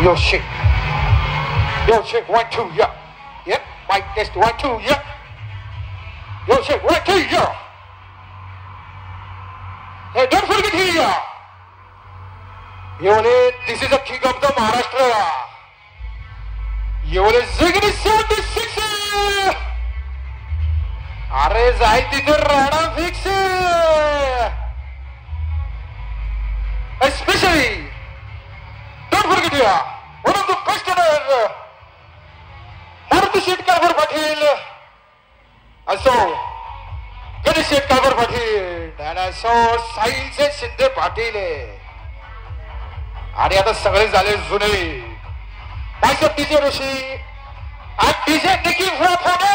Yo, shake. Yo, shake, 1, 2, yeah. Yep, mic test, 1, 2, yeah. Yo, shake, 1, 2, yeah. Hey, don't forget here, yeah. Yo, this is the king of the Maharashtra. Yo, Ganesh 76. अरे जाय तिथे राडा fix. Especially, don't forget here, one of the best Maruti Shetkar Patil, also Ganesh Shetkar Patil, and also Sahil se Shinde Patil. आणि आता सगळे झाले जुने. Mysore DJ ऋषी आणि डीजे निकी फ्रॉम